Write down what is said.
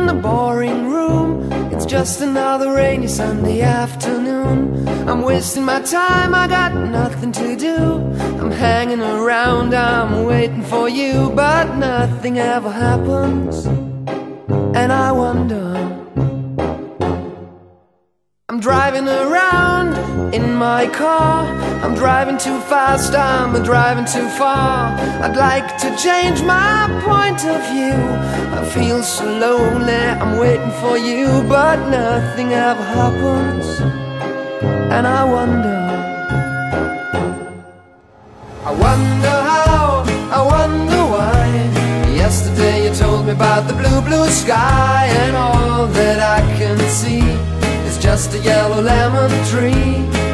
the boring room. It's just another rainy Sunday afternoon. I'm wasting my time, I got nothing to do. I'm hanging around, I'm waiting for you, but nothing ever happens. And I wonder, I'm driving around in my car. I'm driving too fast, I'm driving too far. I'd like to change my point of view. I feel so lonely, I'm waiting for you, but nothing ever happens. And I wonder how, I wonder why. Yesterday you told me about the blue, blue sky, and all that I can see is just a yellow lemon tree.